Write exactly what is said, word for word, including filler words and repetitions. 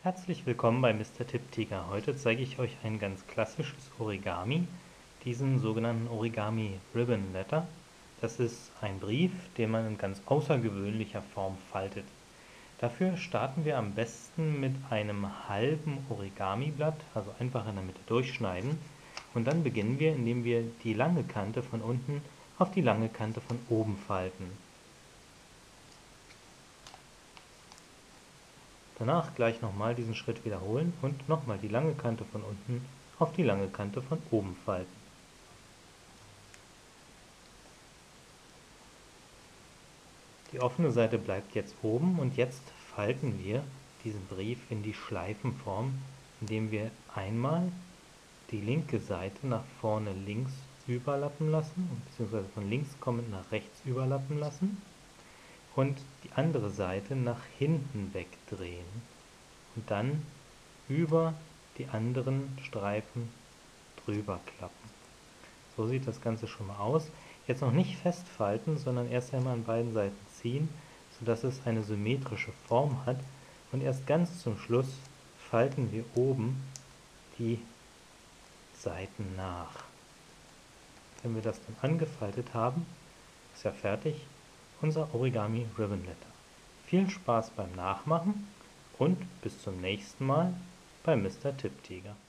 Herzlich willkommen bei Mister Tipptiger. Heute zeige ich euch ein ganz klassisches Origami, diesen sogenannten Origami Ribbon Letter. Das ist ein Brief, den man in ganz außergewöhnlicher Form faltet. Dafür starten wir am besten mit einem halben Origami-Blatt, also einfach in der Mitte durchschneiden. Und dann beginnen wir, indem wir die lange Kante von unten auf die lange Kante von oben falten. Danach gleich nochmal diesen Schritt wiederholen und nochmal die lange Kante von unten auf die lange Kante von oben falten. Die offene Seite bleibt jetzt oben und jetzt falten wir diesen Brief in die Schleifenform, indem wir einmal die linke Seite nach vorne links überlappen lassen, beziehungsweise von links kommend nach rechts überlappen lassen und die andere Seite nach hinten wegdrehen und dann über die anderen Streifen drüber klappen. So sieht das Ganze schon mal aus. Jetzt noch nicht festfalten, sondern erst einmal an beiden Seiten ziehen, sodass es eine symmetrische Form hat. Und erst ganz zum Schluss falten wir oben die Seiten nach. Wenn wir das dann angefaltet haben, ist ja fertig unser Origami Ribbon Letter. Viel Spaß beim Nachmachen und bis zum nächsten Mal bei Mister Tipptiger.